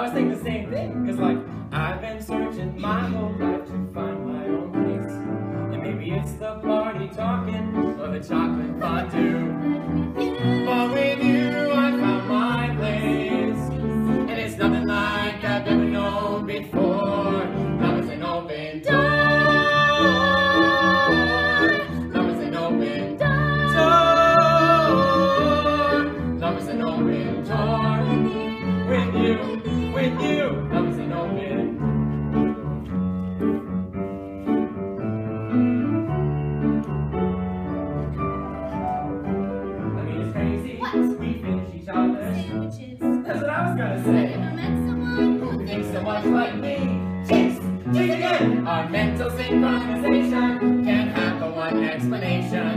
was thinking the same thing, cause like, I've been searching my whole life to find my own place. And maybe it's the party talking, or the chocolate fondue. But with you, I found my place. And it's nothing like I've ever known before. Love is an open door. Love is an open door. Love is an open door. With you, love is an open. I mean, it's crazy. What? We finish each other. Sandwiches. That's what I was gonna say. Ever met someone Who thinks so much like me? Cheese again! Our mental synchronization can't have but one explanation.